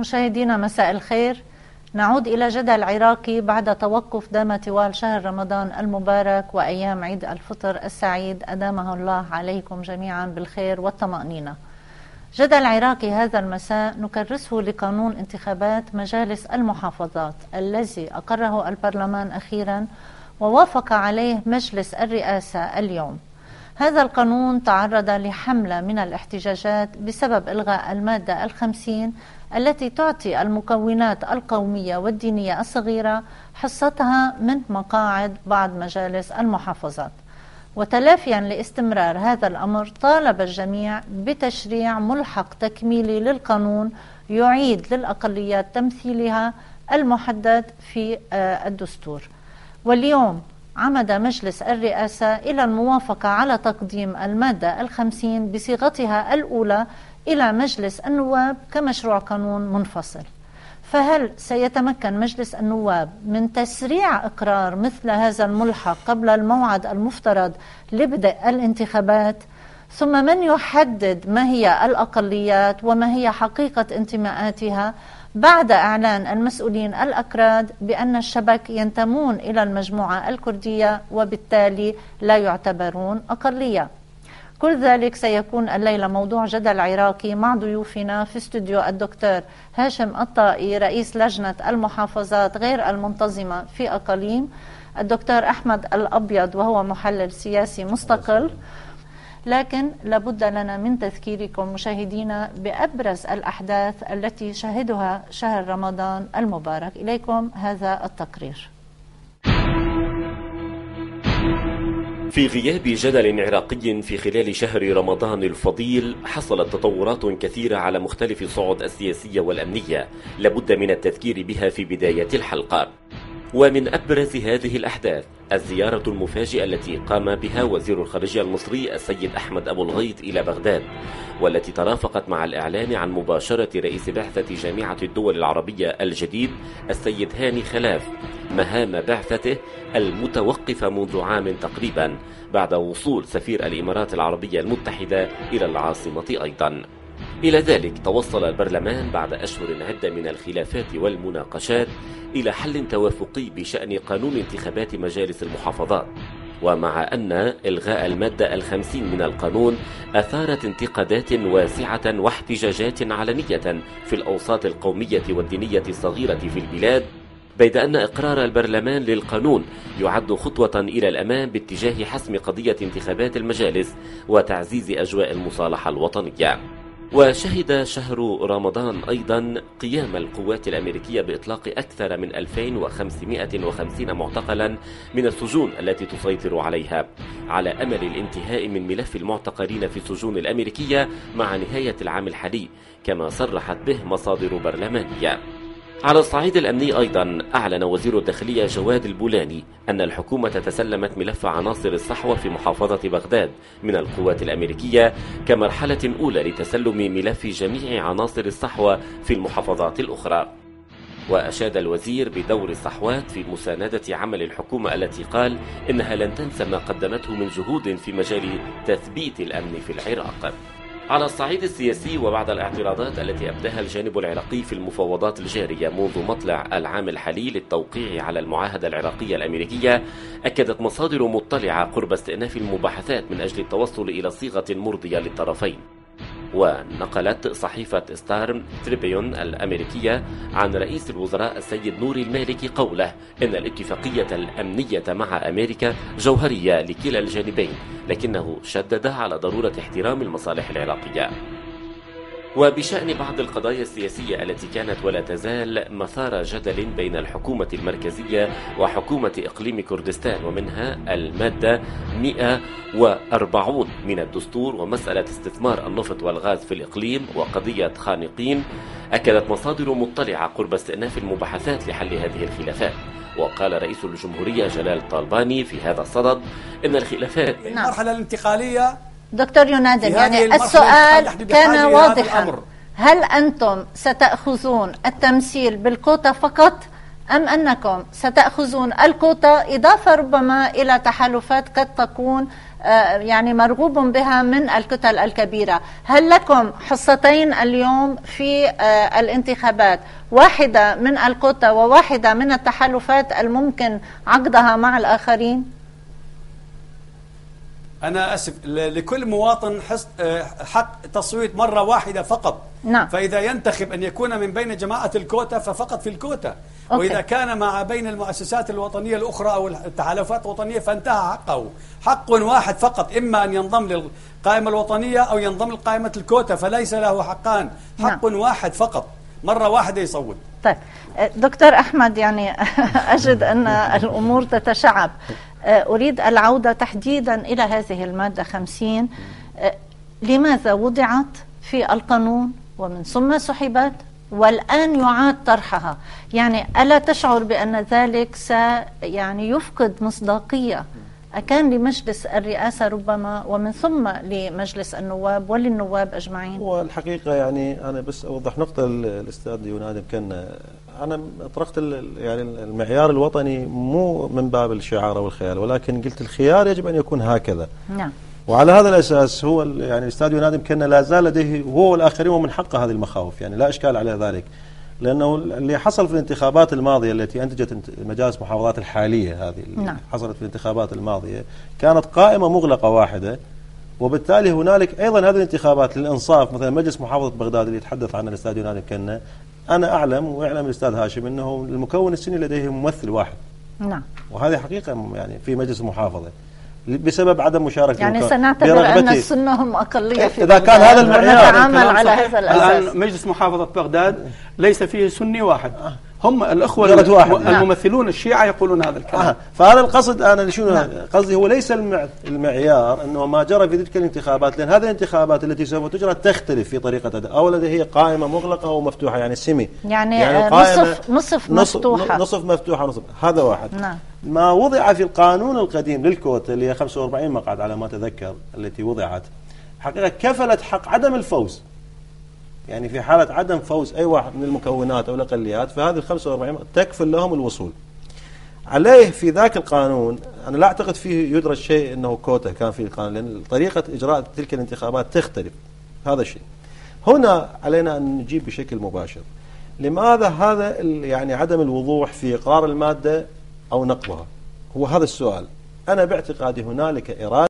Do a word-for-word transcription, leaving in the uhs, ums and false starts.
مشاهدينا مساء الخير. نعود إلى جدل عراقي بعد توقف دام طوال شهر رمضان المبارك وأيام عيد الفطر السعيد، أدامه الله عليكم جميعا بالخير والطمأنينة. جدل عراقي هذا المساء نكرسه لقانون انتخابات مجالس المحافظات الذي أقره البرلمان أخيرا ووافق عليه مجلس الرئاسة اليوم. هذا القانون تعرض لحملة من الاحتجاجات بسبب إلغاء المادة الخمسين التي تعطي المكونات القومية والدينية الصغيرة حصتها من مقاعد بعض مجالس المحافظات. وتلافيا لاستمرار هذا الأمر، طالب الجميع بتشريع ملحق تكميلي للقانون يعيد للأقليات تمثيلها المحدد في الدستور. واليوم عمد مجلس الرئاسة إلى الموافقة على تقديم المادة الخمسين بصيغتها الأولى إلى مجلس النواب كمشروع قانون منفصل. فهل سيتمكن مجلس النواب من تسريع إقرار مثل هذا الملحق قبل الموعد المفترض لبدء الانتخابات؟ ثم من يحدد ما هي الأقليات وما هي حقيقة انتماءاتها بعد إعلان المسؤولين الأكراد بأن الشبك ينتمون إلى المجموعة الكردية وبالتالي لا يعتبرون أقلية؟ كل ذلك سيكون الليلة موضوع جدل عراقي مع ضيوفنا في استوديو: الدكتور هاشم الطائي رئيس لجنة المحافظات غير المنتظمة في أقاليم، الدكتور أحمد الأبيض وهو محلل سياسي مستقل. لكن لابد لنا من تذكيركم مشاهدينا بأبرز الأحداث التي شهدها شهر رمضان المبارك. إليكم هذا التقرير. في غياب جدل عراقي في خلال شهر رمضان الفضيل، حصلت تطورات كثيرة على مختلف الصعد السياسية والأمنية لابد من التذكير بها في بداية الحلقة. ومن أبرز هذه الأحداث الزيارة المفاجئة التي قام بها وزير الخارجية المصري السيد أحمد أبو الغيط إلى بغداد، والتي ترافقت مع الإعلان عن مباشرة رئيس بعثة جامعة الدول العربية الجديد السيد هاني خلاف مهام بعثته المتوقفة منذ عام تقريبا بعد وصول سفير الإمارات العربية المتحدة إلى العاصمة أيضا. إلى ذلك توصل البرلمان بعد أشهر عدة من الخلافات والمناقشات إلى حل توافقي بشأن قانون انتخابات مجالس المحافظات. ومع أن إلغاء المادة الخمسين من القانون أثارت انتقادات واسعة واحتجاجات علنية في الأوساط القومية والدينية الصغيرة في البلاد، بيد أن إقرار البرلمان للقانون يعد خطوة إلى الأمام باتجاه حسم قضية انتخابات المجالس وتعزيز أجواء المصالحة الوطنية. وشهد شهر رمضان أيضا قيام القوات الأمريكية بإطلاق أكثر من ألفين وخمسمائة وخمسين معتقلا من السجون التي تسيطر عليها، على أمل الانتهاء من ملف المعتقلين في السجون الأمريكية مع نهاية العام الحالي، كما صرحت به مصادر برلمانية. على الصعيد الأمني أيضا أعلن وزير الداخلية جواد البولاني أن الحكومة تسلمت ملف عناصر الصحوة في محافظة بغداد من القوات الأمريكية كمرحلة أولى لتسلم ملف جميع عناصر الصحوة في المحافظات الأخرى. وأشاد الوزير بدور الصحوات في مساندة عمل الحكومة التي قال إنها لن تنسى ما قدمته من جهود في مجال تثبيت الأمن في العراق. على الصعيد السياسي، وبعد الاعتراضات التي أبداها الجانب العراقي في المفاوضات الجارية منذ مطلع العام الحالي للتوقيع على المعاهدة العراقية الأمريكية، أكدت مصادر مطلعة قرب استئناف المباحثات من أجل التوصل إلى صيغة مرضية للطرفين. ونقلت صحيفة ستار تريبيون الأمريكية عن رئيس الوزراء السيد نوري المالكي قوله إن الاتفاقية الأمنية مع أمريكا جوهرية لكلا الجانبين، لكنه شدد على ضرورة احترام المصالح العراقية. وبشأن بعض القضايا السياسية التي كانت ولا تزال مثار جدل بين الحكومة المركزية وحكومة إقليم كردستان، ومنها المادة مئة وأربعين من الدستور ومسألة استثمار النفط والغاز في الإقليم وقضية خانقين، أكدت مصادر مطلعة قرب استئناف المباحثات لحل هذه الخلافات. وقال رئيس الجمهورية جلال طالباني في هذا الصدد إن الخلافات في المرحلة الانتقالية. دكتور ينادل، يعني السؤال كان واضحا: هل أنتم ستأخذون التمثيل بالكوتا فقط أم أنكم ستأخذون الكوتا إضافة ربما إلى تحالفات قد تكون يعني مرغوب بها من الكتل الكبيرة. هل لكم حصتين اليوم في الانتخابات، واحدة من الكوتا وواحدة من التحالفات الممكن عقدها مع الآخرين؟ أنا أسف، لكل مواطن حق تصويت مرة واحدة فقط. نعم. فإذا ينتخب أن يكون من بين جماعة الكوتا ففقط في الكوتا. أوكي. وإذا كان مع بين المؤسسات الوطنية الأخرى أو التحالفات الوطنية فانتهى حقه. حق واحد فقط، إما أن ينضم للقائمة الوطنية أو ينضم لقائمة الكوتا، فليس له حقان. حق نعم. واحد فقط، مرة واحدة يصوت. طيب دكتور أحمد، يعني أجد أن الأمور تتشعب. أريد العودة تحديدا إلى هذه المادة خمسين. لماذا وضعت في القانون ومن ثم سحبت والآن يعاد طرحها؟ يعني ألا تشعر بأن ذلك س يعني يفقد مصداقية أكان لمجلس الرئاسة ربما ومن ثم لمجلس النواب وللنواب أجمعين؟ والحقيقة يعني أنا بس أوضح نقطة الأستاذ يوناد. يمكن أنا أطرقت يعني المعيار الوطني مو من باب الشعار أو الخيال، ولكن قلت الخيار يجب أن يكون هكذا. نعم. وعلى هذا الأساس هو يعني الأستاذ يوناد يمكن لا زال لديه هو والآخرين ومن حقه هذه المخاوف، يعني لا إشكال على ذلك. لأنه اللي حصل في الانتخابات الماضية التي أنتجت مجالس محافظات الحالية هذه اللي نعم. حصلت في الانتخابات الماضية كانت قائمة مغلقة واحدة، وبالتالي هنالك أيضا هذه الانتخابات للإنصاف مثلا مجلس محافظة بغداد اللي يتحدث عنه الأستاذ يوناد يمكن أنا أعلم ويعلم الأستاذ هاشم أنه المكون السني لديه ممثل واحد. نعم. وهذه حقيقة يعني في مجلس المحافظة بسبب عدم مشاركة يعني سنعتبر أن السنة هم أقلية في إذا كان هذا المعيار نتعامل على هذا الأساس. الآن مجلس محافظة بغداد ليس فيه سني واحد، هم الأخوة الممثلون الشيعة يقولون هذا الكلام. آه. فهذا القصد أنا شنو نعم. قصدي هو ليس المعيار أنه ما جرى في تلك الانتخابات، لأن هذه الانتخابات التي سوف تجرى تختلف في طريقة أداء. أولا هي قائمة مغلقة ومفتوحة يعني سمي، يعني, يعني نصف نصف مفتوحة نصف مفتوحة نصف. هذا واحد. نعم. ما وضع في القانون القديم للكوتا اللي هي خمسة وأربعين مقعد على ما أتذكر التي وضعت حقيقة كفلت حق عدم الفوز، يعني في حالة عدم فوز أي واحد من المكونات أو الأقليات فهذه ال خمسة وأربعين تكفل لهم الوصول. عليه في ذاك القانون أنا لا أعتقد فيه يدرج شيء أنه كوتا كان في القانون، لأن طريقة إجراء تلك الانتخابات تختلف. هذا الشيء هنا علينا أن نجيب بشكل مباشر لماذا هذا يعني عدم الوضوح في إقرار المادة أو نقضها، هو هذا السؤال. أنا باعتقادي هنالك إرادة